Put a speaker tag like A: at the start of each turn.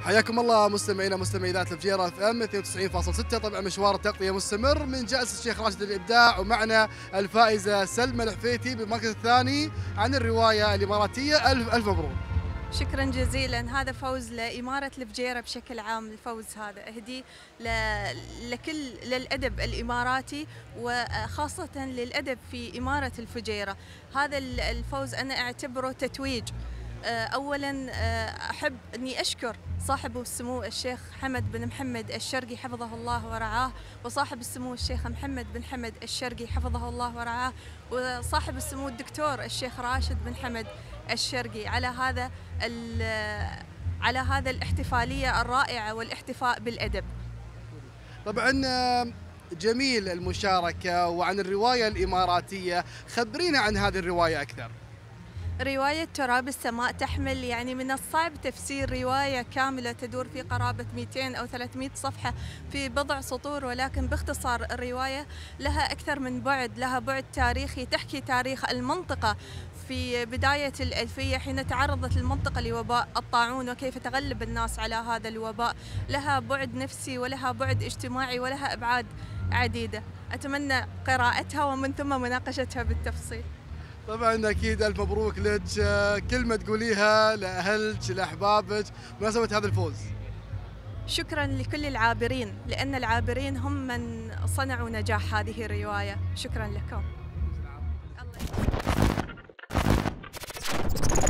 A: حياكم الله مستمعينا مستمعينات الفجيرة اف ام 92.6. طبعا مشوار التغطية مستمر من جلسة الشيخ راشد للإبداع، ومعنا الفائزة سلمى الحفيتي بالمركز الثاني عن الرواية الإماراتية. ألف مبروك.
B: شكرا جزيلا. هذا فوز لإمارة الفجيرة بشكل عام. الفوز هذا أهدي للأدب الإماراتي، وخاصة للأدب في إمارة الفجيرة. هذا الفوز أنا أعتبره تتويج. أولا أحب أني أشكر صاحب السمو الشيخ حمد بن محمد الشرقي حفظه الله ورعاه، وصاحب السمو الشيخ محمد بن حمد الشرقي حفظه الله ورعاه، وصاحب السمو الدكتور الشيخ راشد بن حمد الشرقي على هذا الاحتفالية الرائعة والاحتفاء بالأدب.
A: طبعا جميل المشاركة وعن الرواية الإماراتية. خبرينا عن هذه الرواية أكثر.
B: رواية تراب السماء تحمل من الصعب تفسير رواية كاملة تدور في قرابة 200 أو 300 صفحة في بضع سطور، ولكن باختصار الرواية لها أكثر من بعد. لها بعد تاريخي، تحكي تاريخ المنطقة في بداية الألفية حين تعرضت المنطقة لوباء الطاعون وكيف تغلب الناس على هذا الوباء. لها بعد نفسي ولها بعد اجتماعي ولها أبعاد عديدة. أتمنى قراءتها ومن ثم مناقشتها بالتفصيل.
A: طبعا اكيد الف مبروك لك. كلمه تقوليها لاهلك لاحبابك بمناسبه هذا الفوز؟
B: شكرا لكل العابرين، لان العابرين هم من صنعوا نجاح هذه الروايه. شكرا لكم. الله